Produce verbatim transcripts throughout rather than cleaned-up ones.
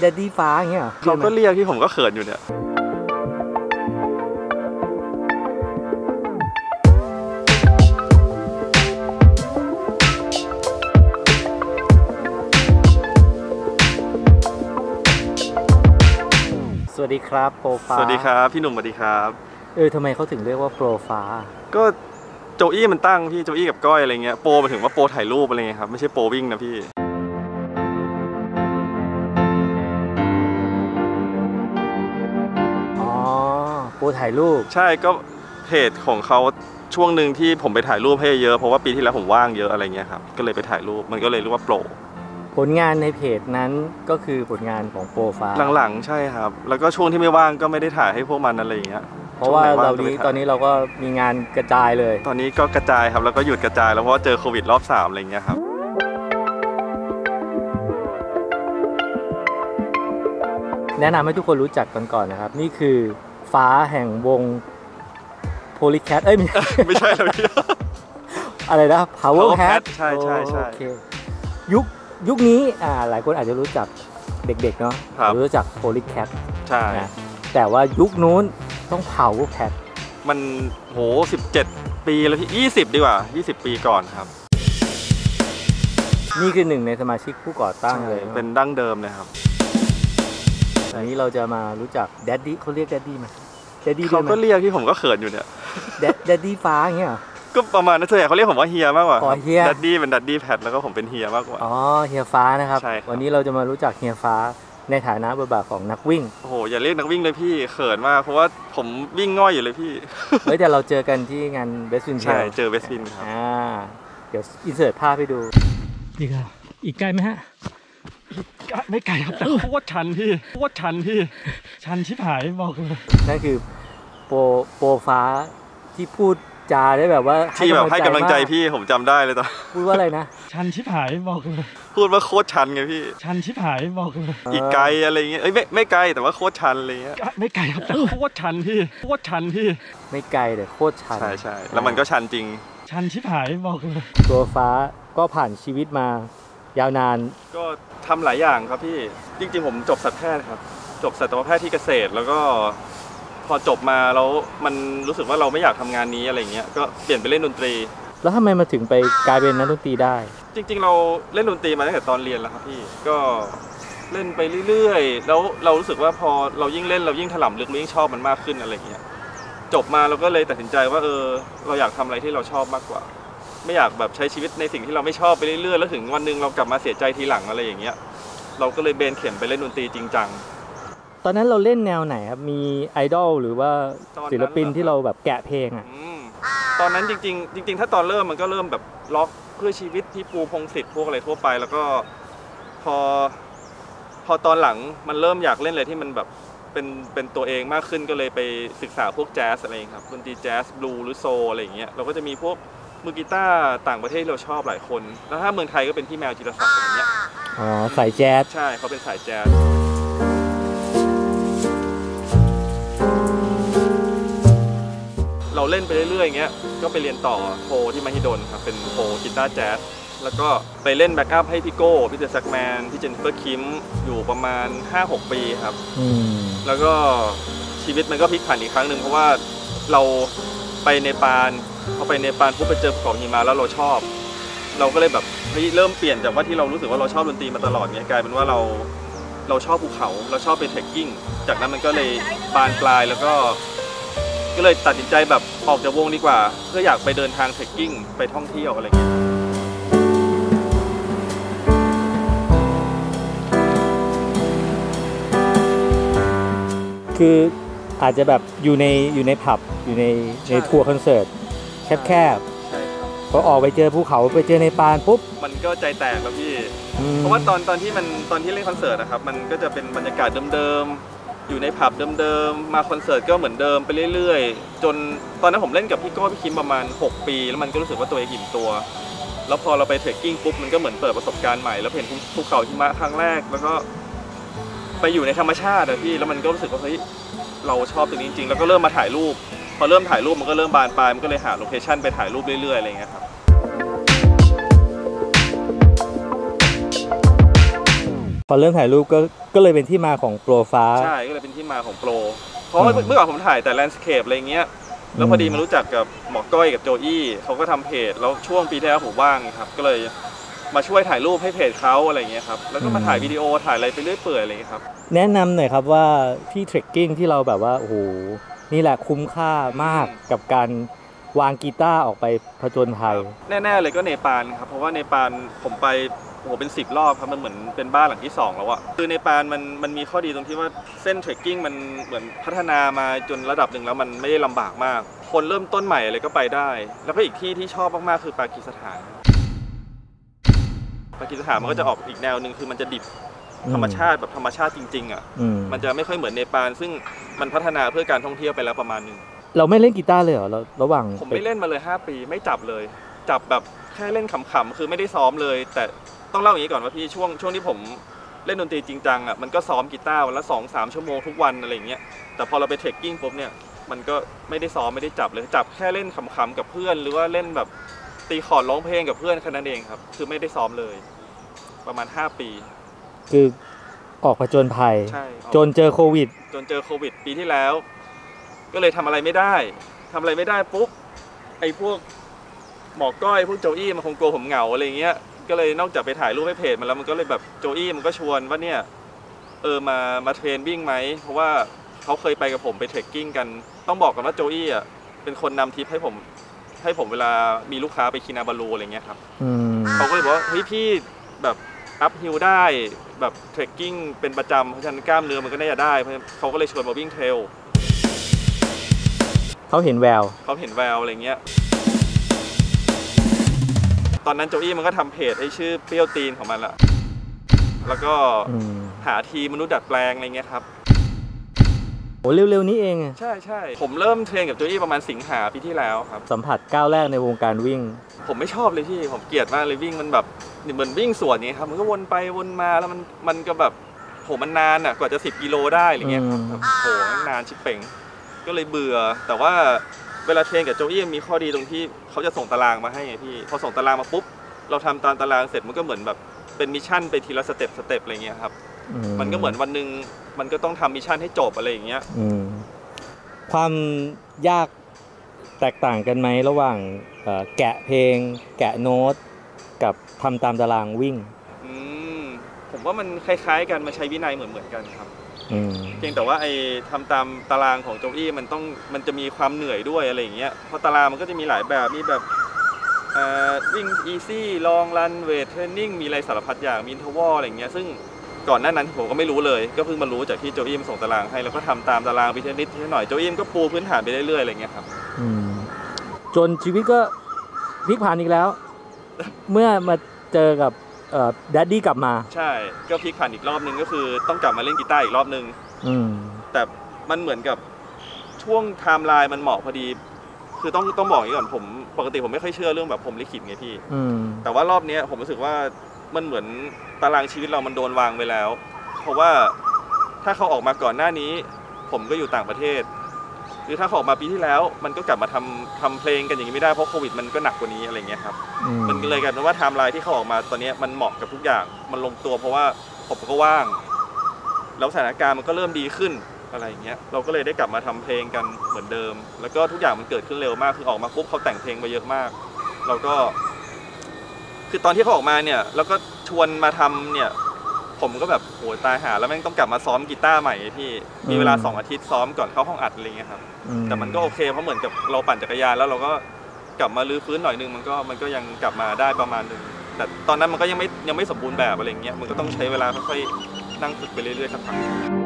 แดดดี้ฟ้าอย่างเงี้ยเขาก็เรียกที่ผมก็เขินอยู่เนี่ยสวัสดีครับโปรฟ้าสวัสดีครับพี่หนุ่มสวัสดีครับเออทำไมเขาถึงเรียกว่าโปรฟ้าก็โจอี้มันตั้งพี่โจอี้กับก้อยอะไรเงี้ยโปรมาถึงว่าโปรถ่ายรูปอะไรเงี้ยครับไม่ใช่โปรวิ่งนะพี่อ๋อโปรถ่ายรูปใช่ก็เพจของเขาช่วงหนึ่งที่ผมไปถ่ายรูปให้เยอะเพราะว่าปีที่แล้วผมว่างเยอะอะไรเงี้ยครับก็เลยไปถ่ายรูปมันก็เลยเรียกว่าโปรผลงานในเพจนั้นก็คือผลงานของโปรฟ้าหลังๆใช่ครับแล้วก็ช่วงที่ไม่ว่างก็ไม่ได้ถ่ายให้พวกมันอะไรอย่างเงี้ยเพราะว่าเรานี้ตอนนี้เราก็มีงานกระจายเลยตอนนี้ก็กระจายครับแล้วก็หยุดกระจายแล้วเพราะว่าเจอโควิดรอบสามอะไรเงี้ยครับแนะนำให้ทุกคนรู้จักกันก่อนนะครับนี่คือฟ้าแห่งวง Polycat เอ้ยไม่ใช่เลยอะไรนะ Power Hat ใช่ใช่ใช่ยุคยุคนี้อ่าหลายคนอาจจะรู้จักเด็กๆเนาะรู้จัก Polycat ใช่นะแต่ว่ายุคนู้นต้อง Power Hat มันโหสิบเจ็ดปีแล้วที่ยี่สิบดีกว่ายี่สิบปีก่อนครับนี่คือหนึ่งในสมาชิกผู้ก่อตั้งเลยเป็นดั้งเดิมเลยครับอันนี้เราจะมารู้จักแดดดี้เขาเรียกแดดดี้ไหมแดดดี้เขาก็เรียกที่ผมก็เขินอยู่เนี่ยแดดดี้ฟ้าอย่างเงี้ยก็ประมาณนั้นส่วนใหญ่เขาเรียกผมว่าเฮียมากกว่าอ๋อเฮียแดดดี้เป็นแดดดี้แพทแล้วก็ผมเป็นเฮียมากกว่าอ๋อเฮียฟ้านะครับวันนี้เราจะมารู้จักเฮียฟ้าในฐานะบทบาทของนักวิ่งโอ้โหอย่าเรียกนักวิ่งเลยพี่เขินมากเพราะว่าผมวิ่งง่อยอยู่เลยพี่เฮ้ยแต่เราเจอกันที่งานเวสต์วินใช่เจอเวสต์วินครับอ่าเดี๋ยวอินเสิร์ตภาพให้ดูนี่ครับอีกไกลไหมฮะไม่ไกลครับแต่โคตรชันพี่โคตรชันพี่ชันชิบหายบอกเลยนั่นคือโปรโปรฟ้าที่พูดจาได้แบบว่าที่แบบให้กำลังใจพี่ผมจำได้เลยตอนพูดว่าอะไรนะชันชิบหายบอกเลยพูดว่าโคตรชันไงพี่ชันชิบหายบอกเลยอีกไกลอะไรเงี้ยเอ้ยไม่ไม่ไกลแต่ว่าโคตรชันอะไรเงี้ยไม่ไกลครับแต่โคตรชันพี่โคตรชันพี่ไม่ไกลแต่โคตรชันใช่ใช่แล้วมันก็ชันจริงชันชิบหายบอกเลยตัวฟ้าก็ผ่านชีวิตมายาวนานก็ทำหลายอย่างครับพี่จริงๆผมจบสัตวแพทย์ครับจบสัตวแพทย์ที่เกษตรแล้วก็พอจบมาแล้วมันรู้สึกว่าเราไม่อยากทำงานนี้อะไรเงี้ยก็เปลี่ยนไปเล่นดนตรีแล้วทำไมมาถึงไปกลายเป็นนักดนตรีได้จริงๆเราเล่นดนตรีมาตั้งแต่ตอนเรียนแล้วครับพี่ก็เล่นไปเรื่อยๆแล้วเรารู้สึกว่าพอเรายิ่งเล่นเรายิ่งถล่มลึกเรายิ่งชอบมันมากขึ้นอะไรเงี้ยจบมาเราก็เลยตัดสินใจว่าเออเราอยากทำอะไรที่เราชอบมากกว่าไม่อยากแบบใช้ชีวิตในสิ่งที่เราไม่ชอบไปเรื่อยๆแล้วถึงวันนึงเรากลับมาเสียใจทีหลังอะไรอย่างเงี้ยเราก็เลยเบนเข็มไปเล่นดนตรีจริงจังตอนนั้นเราเล่นแนวไหนครับมีไอดอลหรือว่าศิลปินที่เราแบบแกะเพลงอ่ะตอนนั้นจริงๆจริงๆถ้าตอนเริ่มมันก็เริ่มแบบล็อกเพื่อชีวิตที่ปูพงศิษฐ์พวกอะไรทั่วไปแล้วก็พอพอตอนหลังมันเริ่มอยากเล่นอะไรที่มันแบบเป็นเป็นตัวเองมากขึ้นก็เลยไปศึกษาพวกแจ๊สอะไรครับดนตรีแจ๊สบลูหรือโซอะไรอย่างเงี้ยเราก็จะมีพวกมือกีตาร์ต่างประเทศเราชอบหลายคนแล้วถ้าเมืองไทยก็เป็นพี่แมวจิรศักดิ์อย่างเงี้ยอ๋อสายแจ๊สใช่เขาเป็นสายแจ๊สเราเล่นไปเรื่อยๆอย่างเงี้ยก็ไปเรียนต่อโทที่มหิดลครับเป็นโทกีตาร์แจ๊สแล้วก็ไปเล่นแบ็กอัพให้พี่โก้พี่เจสักแมนพี่เจนนิเฟอร์คิมอยู่ประมาณ ห้าหก ปีครับแล้วก็ชีวิตมันก็พลิกผันอีกครั้งหนึ่งเพราะว่าเราไปเนปาลพอไปเนปาลปุ๊บไปเจอภูเขาหิมะแล้วเราชอบเราก็เลยแบบเริ่มเปลี่ยนจากว่าที่เรารู้สึกว่าเราชอบดนตรีมาตลอดเนี้ยกลายเป็นว่าเราเราชอบภูเขาเราชอบไปเทรคกิ้งจากนั้นมันก็เลยบานปลายแล้วก็ก็เลยตัดสินใจแบบออกจากวงดีกว่าเพื่ออยากไปเดินทางเทรคกิ้งไปท่องเที่ยวอะไรเงี้ยคืออาจจะแบบอยู่ในอยู่ในผับอยู่ในในทัวร์คอนเสิร์ตแคบๆพอออกไปเจอภูเขาไปเจอในปานปุ๊บมันก็ใจแตกแล้วพี่เพราะว่าตอนตอนที่มันตอนที่เล่นคอนเสิร์ตนะครับมันก็จะเป็นบรรยากาศเดิมๆอยู่ในผับเดิมๆมาคอนเสิร์ตก็เหมือนเดิมไปเรื่อยๆจนตอนนั้นผมเล่นกับพี่โก้พี่คิมประมาณหกปีแล้วมันก็รู้สึกว่าตัวเองอิ่มตัวแล้วพอเราไปเทรคกิ้งปุ๊บมันก็เหมือนเปิดประสบการณ์ใหม่แล้วเห็นภูเขาหิมะครั้งแรกแล้วก็ไปอยู่ในธรรมชาติอะพี่แล้วมันก็รู้สึกว่าเฮ้ยเราชอบตรงนี้จริงๆแล้วก็เริ่มมาถ่ายรูปพอเริ่มถ่ายรูปมันก็เริ่มบานปลายมันก็เลยหาโลเคชั่นไปถ่ายรูปเรื่อยๆอะไรอย่างเงี้ยครับพอเริ่มถ่ายรูปก็ก็เลยเป็นที่มาของโปรฟ้าใช่ก็เลยเป็นที่มาของโปรเพราะเมื่อก่อนผมถ่ายแต่แลนด์สเคปอะไรเงี้ยแล้วพอดีมารู้จักกับหมอก้อยกับโจอี้เขาก็ทำเพจแล้วช่วงปีที่แล้วผมว่างครับก็เลยมาช่วยถ่ายรูปให้เพจเขาอะไรเงี้ยครับแล้วก็มาถ่ายวิดีโอถ่ายอะไรไปเรื่อยเปื่อยอะไรเงี้ยครับแนะนำหน่อยครับว่าที่เทรคกิ้งที่เราแบบว่าโอ้โหนี่แหละคุ้มค่ามากกับการวางกีตาร์ออกไปผจญภัยแน่ๆเลยก็เนปาลครับเพราะว่าเนปาลผมไปโอ้โหเป็นสิบรอบครับมันเหมือนเป็นบ้านหลังที่สองแล้วอะคือเนปาลมันมันมีข้อดีตรงที่ว่าเส้นเทรคกิ้งมันเหมือนพัฒนามาจนระดับหนึ่งแล้วมันไม่ได้ลำบากมากคนเริ่มต้นใหม่อะไรก็ไปได้แล้วก็อีกที่ที่ชอบมากๆคือปากีสถานปากีสถานมันก็จะออกอีกแนวหนึ่งคือมันจะดิบธรรมชาติแบบธรรมชาติจริงๆอะมันจะไม่ค่อยเหมือนเนปาลซึ่งมันพัฒนาเพื่อการท่องเที่ยวไปแล้วประมาณนึงเราไม่เล่นกีตาร์เลยเหรอเราระหว่างผมไม่เล่นมาเลยห้าปีไม่จับเลยจับแบบแค่เล่นขำๆคือไม่ได้ซ้อมเลยแต่ต้องเล่าอย่างนี้ก่อนว่าพี่ช่วงช่วงที่ผมเล่นดนตรีจริงจังอ่ะมันก็ซ้อมกีตาร์วันละสองสามชั่วโมงทุกวันอะไรอย่างเงี้ยแต่พอเราไปเทรคกิ้งปุ๊บเนี่ยมันก็ไม่ได้ซ้อมไม่ได้จับเลยจับแค่เล่นขำๆกับเพื่อนหรือว่าเล่นแบบตีคอร์ดร้องเพลงกับเพื่อนแค่นั้นเองครับคือไม่ได้ซ้อมเลยประมาณห้าปีคือออกผจญภัยจนเจอโควิดจนเจอโควิดปีที่แล้วก็เลยทำอะไรไม่ได้ทำอะไรไม่ได้ปุ๊บไอ้พวกหมอก้อยพวกโจอี้มันคงกลัวผมเหงาอะไรเงี้ยก็เลยนอกจากไปถ่ายรูปให้เพจมันแล้วมันก็เลยแบบโจอี้มันก็ชวนว่าเนี่ยเออมามาเทรนวิ่งไหมเพราะว่าเขาเคยไปกับผมไปเทรคกิ้งกันต้องบอกกันว่าโจอี้อ่ะเป็นคนนำทริปให้ผมให้ผมเวลามีลูกค้าไปคินาบาลูอะไรเงี้ยครับเขาก็เลยบอกว่าเฮ้ยพี่แบบอัพฮิลได้แบบเทรคกิ้งเป็นประจำเพราะฉะนั้นกล้ามเนื้อมันก็น่าจะได้เพราะเขาก็เลยชวนมาวิ่งเทรลเขาเห็นแววเขาเห็นแววอะไรเงี้ยตอนนั้นโจอี้มันก็ทำเพจให้ชื่อเปรี้ยวตีนของมันละแล้วก็หาทีมนุษย์ดัดแปลงอะไรเงี้ยครับโอ้เร็วๆนี้เองใช่ใช่ผมเริ่มเทรนกับโจอี้ประมาณสิงหาปีที่แล้วครับสัมผัสก้าวแรกในวงการวิ่งผมไม่ชอบเลยพี่ผมเกลียดมากเลยวิ่งมันแบบเหมือนวิ่งสวนนี้ครับมันก็วนไปวนมาแล้วมันมันก็แบบโหมันนานอ่ะกว่าจะสิบกิโลได้อะไรเงี้ยครับโหนานชิบเป่งก็เลยเบื่อแต่ว่าเวลาเทรนกับโจอี้มีข้อดีตรงที่เขาจะส่งตารางมาให้ไงพี่พอส่งตารางมาปุ๊บเราทำตามตารางเสร็จมันก็เหมือนแบบเป็นมิชชั่นไปทีละสเต็ปสเต็ปอะไรเงี้ยครับมันก็เหมือนวันหนึ่งมันก็ต้องทำมิชชั่นให้จบอะไรอย่างเงี้ยความยากแตกต่างกันไหมระหว่างแกะเพลงแกะโน้ตกับทำตามตารางวิ่งผมว่ามันคล้ายๆกันมาใช้วินัยเหมือนเหมือนกันครับเพียงแต่ว่าไอ้ทำตามตารางของโจอี้มันต้องมันจะมีความเหนื่อยด้วยอะไรอย่างเงี้ยเพราะตารางมันก็จะมีหลายแบบมีแบบวิ่งอีซี่ลองรันเวทเทรนนิ่งมีอะไรสารพัดอย่างมีอินเทอร์วอลอะไรอย่างเงี้ยซึ่งก่อนหน้านั้นผมก็ไม่รู้เลยก็เพิ่งมารู้จากที่โจอี้มาส่งตารางให้แล้วก็ทำตามตารางไปทีละนิดทีละหน่อยโจอี้ก็ปูพื้นฐานไปเรื่อยๆอะไรเงี้ยครับจนชีวิตก็พลิกผันอีกแล้วเมื่อมาเจอกับแดดดี้กลับมาใช่ก็พลิกผันอีกรอบนึงก็คือต้องกลับมาเล่นกีตาร์อีกรอบนึงแต่มันเหมือนกับช่วงไทม์ไลน์มันเหมาะพอดีคือต้องต้องบอกอย่างนี้ก่อนผมปกติผมไม่ค่อยเชื่อเรื่องแบบผมลิขิตไงพี่แต่ว่ารอบนี้ผมรู้สึกว่ามันเหมือนตารางชีวิตเรามันโดนวางไว้แล้วเพราะว่าถ้าเขาออกมาก่อนหน้านี้ผมก็อยู่ต่างประเทศหรือถ้าเขาออกมาปีที่แล้วมันก็กลับมาทำทำเพลงกันอย่างนี้ไม่ได้เพราะโควิดมันก็หนักกว่านี้อะไรเงี้ยครับมันเลยกลายเป็นว่าไทม์ไลน์ที่เขาออกมาตอนนี้มันเหมาะกับทุกอย่างมันลงตัวเพราะว่าผมก็ว่างแล้วสถานการณ์มันก็เริ่มดีขึ้นอะไรอย่างเงี้ยเราก็เลยได้กลับมาทำเพลงกันเหมือนเดิมแล้วก็ทุกอย่างมันเกิดขึ้นเร็วมากคือออกมาปุ๊บเขาแต่งเพลงมาเยอะมากเราก็คือตอนที่เขาออกมาเนี่ยแล้วก็ชวนมาทำเนี่ยผมก็แบบโหตายหาแล้วแม่งต้องกลับมาซ้อมกีตาร์ใหม่พี่มีเวลาสองอาทิตย์ซ้อมก่อนเข้าห้องอัดอะไรเงี้ยครับแต่มันก็โอเคเพราะเหมือนกับเราปั่นจักรยานแล้วเราก็กลับมาลื้อฟื้นหน่อยนึงมันก็มันก็ยังกลับมาได้ประมาณนึงแต่ตอนนั้นมันก็ยังไม่ยังไม่สมบูรณ์แบบอะไรเงี้ยมันก็ต้องใช้เวลาค่อยๆนั่งฝึกไปเรื่อยๆสักพัก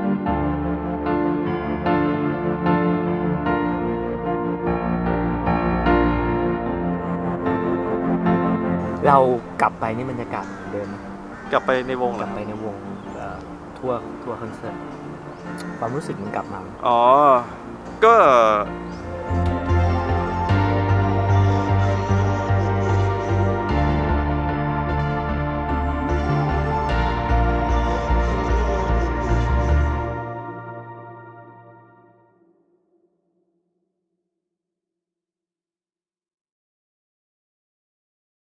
เรากลับไปนี่บรรยากาศเหมือนเดิมกลับไปในวงเหรอกลับไปในวงทั่วทั่วคอนเสิร์ตความรู้สึกมันกลับมาอ๋อก็